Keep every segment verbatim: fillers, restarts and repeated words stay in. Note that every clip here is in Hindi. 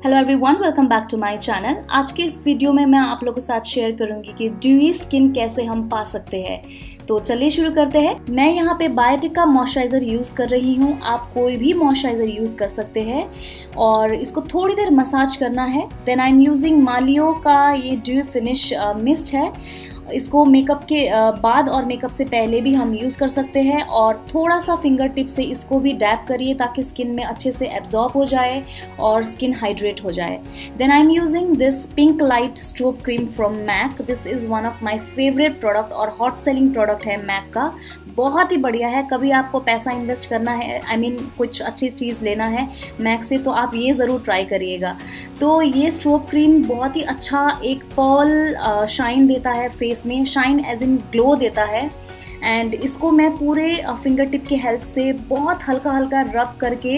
Hello everyone, welcome back to my channel. आज के इस वीडियो में मैं आप लोगों के साथ शेयर करूंगी कि ड्यूई स्किन कैसे हम पा सकते हैं। तो चलिए शुरू करते हैं। मैं यहाँ पे बायोटिका मॉइस्चराइजर यूज़ कर रही हूँ। आप कोई भी मॉइस्चराइजर यूज़ कर सकते हैं और इसको थोड़ी देर मसाज करना है। देन आई एम यूजिंग मालियो का ये ड्यूई फिनिश मिस्ट है। इसको मेकअप के बाद और मेकअप से पहले भी हम यूज़ कर सकते हैं और थोड़ा सा फिंगर टिप से इसको भी डैप करिए ताकि स्किन में अच्छे से एब्जॉर्ब हो जाए और स्किन हाइड्रेट हो जाए। Then I am using this pink light strobe cream from MAC. This is one of my favourite product और हॉट सेलिंग प्रोडक्ट है मैक का। बहुत ही बढ़िया है। कभी आपको पैसा इन्वेस्ट करना है, आई I मीन mean, कुछ अच्छी चीज़ लेना है मैक से, तो आप ये ज़रूर ट्राई करिएगा। तो ये स्ट्रोब क्रीम बहुत ही अच्छा एक पर्ल शाइन देता है फेस में, शाइन एज इन ग्लो देता है। एंड इसको मैं पूरे फिंगर टिप की हेल्प से बहुत हल्का हल्का रब करके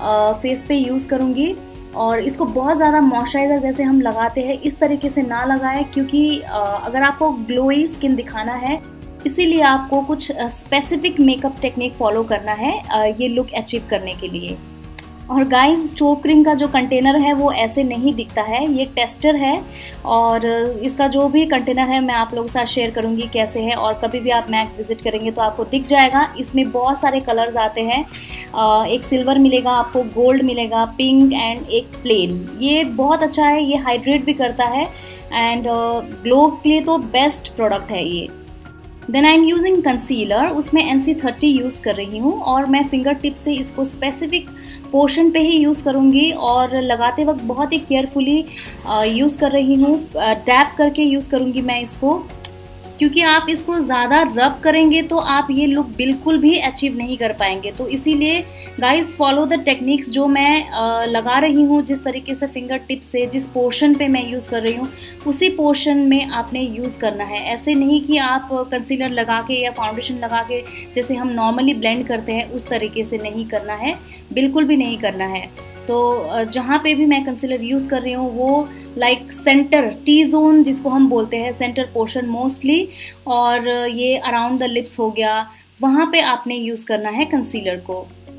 फेस पे यूज़ करूँगी। और इसको बहुत ज़्यादा मॉइस्चराइज़र जैसे हम लगाते हैं इस तरीके से ना लगाएं, क्योंकि अगर आपको ग्लोई स्किन दिखाना है इसीलिए आपको कुछ स्पेसिफिक मेकअप टेक्निक फॉलो करना है ये लुक अचीव करने के लिए। और गाइस, स्ट्रोब क्रीम का जो कंटेनर है वो ऐसे नहीं दिखता है, ये टेस्टर है और इसका जो भी कंटेनर है मैं आप लोगों के साथ शेयर करूंगी कैसे है। और कभी भी आप मैक विजिट करेंगे तो आपको दिख जाएगा। इसमें बहुत सारे कलर्स आते हैं, एक सिल्वर मिलेगा आपको, गोल्ड मिलेगा, पिंक एंड एक प्लेन। ये बहुत अच्छा है, ये हाइड्रेट भी करता है एंड ग्लो के लिए तो बेस्ट प्रोडक्ट है ये। Then I am using concealer, उसमें एन सी थर्टी यूज़ कर रही हूँ और मैं फिंगर टिप से इसको स्पेसिफिक पोर्शन पे ही यूज़ करूँगी और लगाते वक्त बहुत ही केयरफुली यूज़ कर रही हूँ। डैप करके यूज़ करूँगी मैं इसको, क्योंकि आप इसको ज़्यादा रब करेंगे तो आप ये लुक बिल्कुल भी अचीव नहीं कर पाएंगे। तो इसीलिए गाइस, फॉलो द टेक्निक्स जो मैं आ, लगा रही हूँ, जिस तरीके से फिंगर टिप से जिस पोर्शन पे मैं यूज़ कर रही हूँ उसी पोर्शन में आपने यूज़ करना है। ऐसे नहीं कि आप कंसीलर लगा के या फाउंडेशन लगा के जैसे हम नॉर्मली ब्लेंड करते हैं उस तरीके से नहीं करना है, बिल्कुल भी नहीं करना है। तो जहाँ पे भी मैं कंसीलर यूज़ कर रही हूँ वो लाइक सेंटर टी जोन जिसको हम बोलते हैं, सेंटर पोर्शन मोस्टली, और ये अराउंड द लिप्स हो गया, वहाँ पे आपने यूज़ करना है कंसीलर को।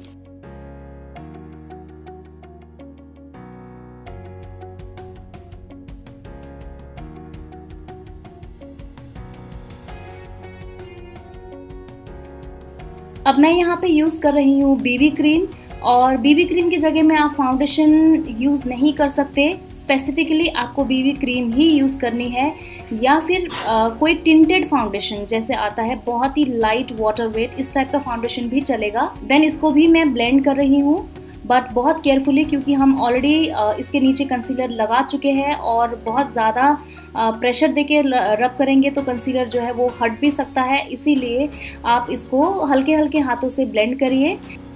अब मैं यहाँ पे यूज़ कर रही हूँ बीबी क्रीम, और बीबी क्रीम की जगह में आप फाउंडेशन यूज़ नहीं कर सकते। स्पेसिफिकली आपको बीबी क्रीम ही यूज़ करनी है, या फिर आ, कोई टिंटेड फाउंडेशन जैसे आता है, बहुत ही लाइट वाटर वेट, इस टाइप का फाउंडेशन भी चलेगा। देन इसको भी मैं ब्लेंड कर रही हूँ, बट बहुत केयरफुली, क्योंकि हम ऑलरेडी इसके नीचे कंसीलर लगा चुके हैं और बहुत ज़्यादा प्रेशर देके रब करेंगे तो कंसीलर जो है वो हट भी सकता है। इसीलिए आप इसको हल्के हल्के हाथों से ब्लेंड करिए।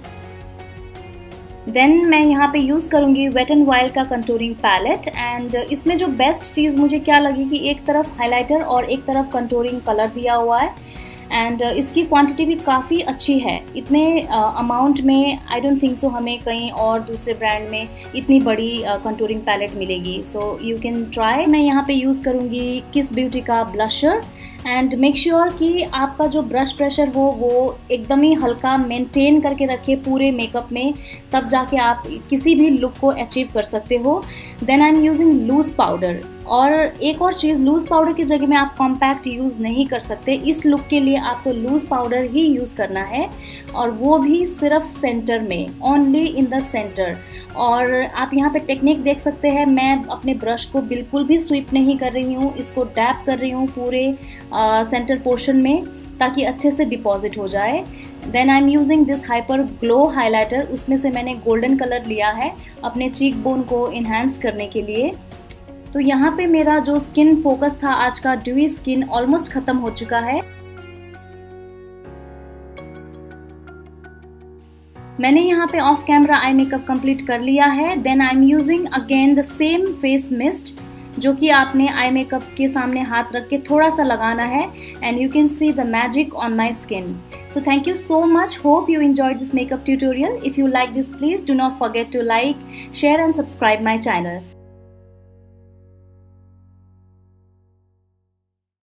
देन मैं यहाँ पे यूज़ करूँगी वेट एंड वाइल्ड का कंटूरिंग पैलेट। एंड इसमें जो बेस्ट चीज़ मुझे क्या लगी कि एक तरफ हाइलाइटर और एक तरफ कंटूरिंग कलर दिया हुआ है एंड uh, इसकी क्वांटिटी भी काफ़ी अच्छी है। इतने अमाउंट uh, में आई डोंट थिंक सो हमें कहीं और दूसरे ब्रांड में इतनी बड़ी कंटूरिंग uh, पैलेट मिलेगी। So you can try. मैं यहाँ पे यूज़ करूँगी किस ब्यूटी का ब्लशर एंड मेक श्योर कि आपका जो ब्रश प्रेशर हो वो एकदम ही हल्का मेंटेन करके रखे पूरे मेकअप में, तब जाके आप किसी भी लुक को अचीव कर सकते हो। Then I am using loose powder. और एक और चीज़, लूज़ पाउडर की जगह में आप कॉम्पैक्ट यूज़ नहीं कर सकते। इस लुक के लिए आपको लूज़ पाउडर ही यूज़ करना है, और वो भी सिर्फ सेंटर में, ओनली इन द सेंटर। और आप यहाँ पे टेक्निक देख सकते हैं, मैं अपने ब्रश को बिल्कुल भी स्वीप नहीं कर रही हूँ, इसको डैप कर रही हूँ पूरे आ, सेंटर पोर्शन में ताकि अच्छे से डिपॉजिट हो जाए। Then I am using this hyper glow highlighter. उसमें से मैंने गोल्डन कलर लिया है अपने चीक बोन को इन्हांस करने के लिए। तो यहाँ पे मेरा जो स्किन फोकस था आज का, ड्यूई स्किन, ऑलमोस्ट खत्म हो चुका है। मैंने यहाँ पे off camera eye makeup complete कर लिया है। Then I am using again the same face mist, जो कि आपने आई मेकअप के सामने हाथ रख के थोड़ा सा लगाना है and you can see the magic on my skin. So thank you so much, hope you enjoyed this makeup tutorial. If you like this, please do not forget to like, share and subscribe my channel.